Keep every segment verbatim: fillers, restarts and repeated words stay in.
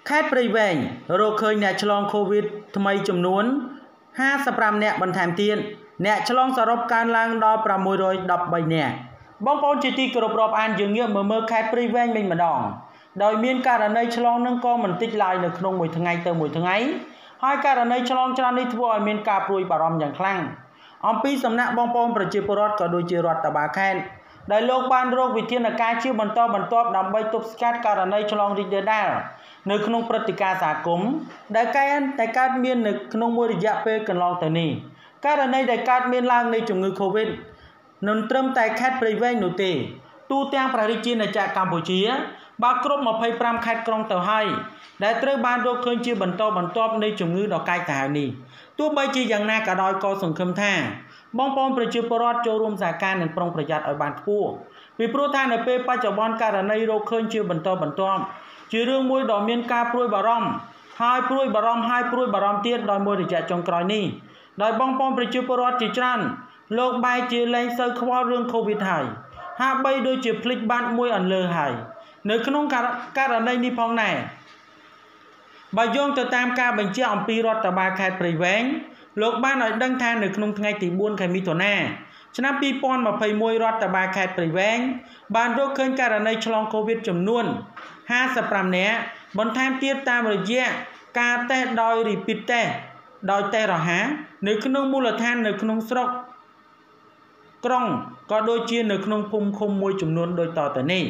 ខេត្តព្រៃវែងរកឃើញអ្នកឆ្លងកូវីដថ្មីចំនួនห้าสิบห้าនាក់បន្ថែមទៀតអ្នកឆ្លងសរុបកើនឡើងដល់ប្រាំមួយរយដប់បីនាក់បងប្អូនជាទីគោរពរាប់អានយើងងាកមើលមើលខេត្តព្រៃវែងវិញម្ដងដោយមានករណីឆ្លងនឹងក៏មិនតិចឡើយនៅក្នុងមួយថ្ងៃទៅមួយថ្ងៃហើយករណីឆ្លងច្រើននេះធ្វើឲ្យមានការព្រួយបារម្ភយ៉ាងខ្លាំងអំពីសំណាក់បងប្អូនប្រជាពលរដ្ឋក៏ដូចជារដ្ឋបាលខេត្តដែលលោកបានរកវិធានការជាបន្តបន្ទាប់ដើម្បីទប់ស្កាត់ករណីឆ្លងរីករាលដាលនៅក្នុងព្រឹត្តិការណ៍សហគមន៍ដែលតែកើតមាននៅក្នុងមួយរយៈពេលកន្លងទៅនេះករណីដែលកើតមានឡើងនៃជំងឺ Covid មិនត្រឹមតែខេត្តព្រៃវែងនោះទេទូទាំងប្រទេសជាណាចក្រកម្ពុជាបានគ្រប់ยี่สิบห้าខេត្តក្រុងទៅហើយដែលត្រូវបានរកឃើញជាបន្តបន្ទាប់នៃជំងឺដ៏កាចសាហាវនេះទោះបីជាយ៉ាងណាក៏ដោយក៏សង្ឃឹមថាបងប្អូនប្រជាពលរដ្ឋចូលរួមសហការនិងប្រុងប្រយ័ត្នឲ្យបានខ្ពស់ពីព្រោះថានៅពេលបច្ចុប្បន្នករណីរកឃើញជាបន្តបន្ទាប់ជារឿងមួយដ៏មានការព្រួយបារម្ភហើយព្រួយបារម្ភហើយព្រួយបារម្ភទៀតដោយមួយរយៈចុងក្រោយនេះដោយបងប្អូនប្រជាពលរដ្ឋជាច្រើនលោកបែរជាលែងសូវខ្វល់រឿង Covid ហើយហាក់បីដូចជាភ្លេចបាត់មួយអន្លើហើយនៅក្នុងករណីនេះផងដែរបើយោងទៅតាមការបញ្ជាក់អំពីរដ្ឋបាលខេត្តព្រៃវែងលោកបានឲ្យដឹងថានៅក្នុងថ្ងៃទីបួនខែមិថុនាឆ្នាំពីរពាន់ยี่สิบเอ็ดរដ្ឋបាលខេត្តព្រៃវែងបានរកឃើញករណីឆ្លងកូវីដចំនួនห้าสิบห้าនាក់បន្ថែមទៀតតាមរយៈការតេស្តដោយ Rapid Test ដោយតេស្តរហ័សនៅក្នុងមូលដ្ឋាននៅក្នុងស្រុកក្រុងក៏ដូចជានៅក្នុងភូមិឃុំមួយចំនួនដូចតទៅនេះ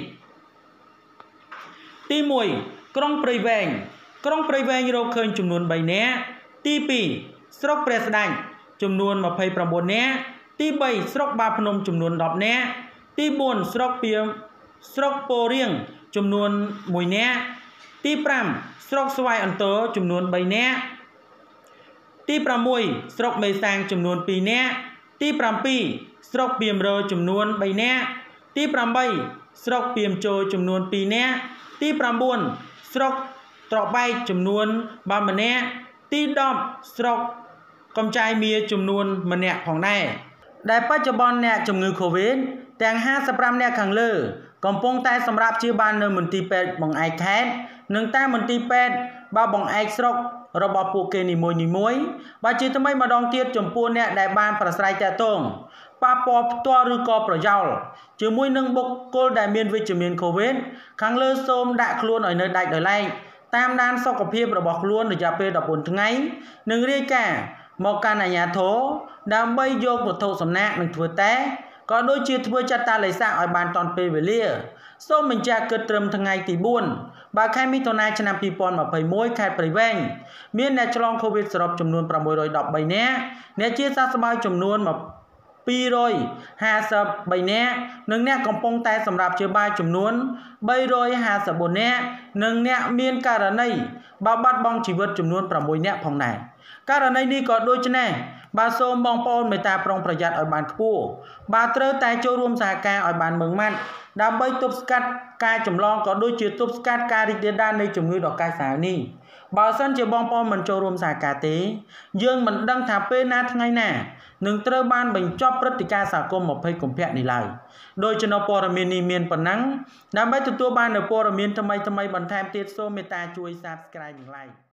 ទីមួយក្រុងព្រៃវែងក្រុងព្រៃវែងរកឃើញចំនួនបីនាក់ទីពីរស្រុកព្រះស្ដេចចំនួនยี่สิบเก้าនាក់ទីបីស្រុកបាភ្នំចំនួនដប់នាក់ទីបួនស្រុកពីស្រុកពោរៀងចំនួនមួយនាក់ទីប្រាំស្រុកស្វាយអន្តរចំនួនបីនាក់ទីប្រាំមួយស្រុកមេសាំងចំនួនពីរនាក់ទីប្រាំពីរស្រុកពីមរចំនួនបីនាក់ទីប្រាំបីស្រុកពីមជោចំនួនពីរនាក់ទីប្រាំបួនស្រុកត្របែកចំនួនbaម្នាក់ទីដប់ស្រុកកំចាយមៀចំនួនម្នាក់ផងដែរដែលបច្ចុប្បន្នអ្នកជំងឺ Covid ទាំងห้าสิบห้าនាក់ខាងលើកំពុងតែសម្រាប់ព្យាបាលនៅមន្ទីរពេទ្យបង្អែកខេត្តនិងតាមមន្ទីរពេទ្យបើបង្អែកស្រុករបស់ពួកគេនីមួយៗបើជាថ្មីម្ដងទៀតចំពោះអ្នកដែលបានប្រស្រ័យតាក់ទងប៉ះពាល់ផ្ទាល់ឬក៏ប្រយោលជាមួយនឹងបុគ្គលដែលមានវិជ្ជមាន Covid ខាងលើសូមដាក់ខ្លួនឲ្យនៅដាច់ដោយឡែកតាមដានសុខភាពរបស់ខ្លួនរយៈពេល14ថ្ងៃនិងរាយការណ៍មកកាន់អាជ្ញាធរដើម្បីយកវត្ថុសំណាកនិងធ្វើតេស្តក៏ដូចជាធ្វើចាត់តាឡេសាឲ្យបានទាន់ពេលវេលាសូមបញ្ជាក់គិតត្រឹមថ្ងៃទីបួនបើខែមិថុនាឆ្នាំពីរពាន់ยี่สิบเอ็ดខេត្តព្រៃវែងមានអ្នកឆ្លង Covid សរុបចំនួនប្រាំមួយរយដប់បីនាក់អ្នកជាសះស្បើយចំនួនពីររយห้าสิบបីនាក់និងអ្នកកំពុងតែសម្រាប់ព្យាបាលចំនួនបីរយห้าสิบbốnនាក់និងអ្នកមានករណីបើបាត់បង់ជីវិតចំនួនប្រាំមួយនាក់ផងដែរករណីនេះក៏ដូចនេះបាទសូមបងប្អូនមេត្តាប្រុងប្រយ័ត្នឲ្យបានខ្ពស់បាទត្រូវតែចូលរួមសហការឲ្យបានម៉ឺងម៉ាត់ដើម្បីទប់ស្កាត់ការចម្លងក៏ដូចជាទប់ស្កាត់ការរីករាលដាលនៃជំងឺដ៏កាចសាហាវនេះបើសិនជាបងប្អូនមិនចូលរួមសហការទេយើងមិនដឹងថាពេលណាថ្ងៃណានឹងត្រូវបានបញ្ចប់ព្រឹត្តិការណ៍សហគមន៍ยี่สิบកុម្ភៈនេះឡើយដោយចំណព័ត៌មាននេះមានប៉ុណ្ណឹងដើម្បីទទួលបាននូវព័ត៌មានថ្មីៗបន្ថែមទៀតសូមមេត្តាជួយ Subscribe និង Like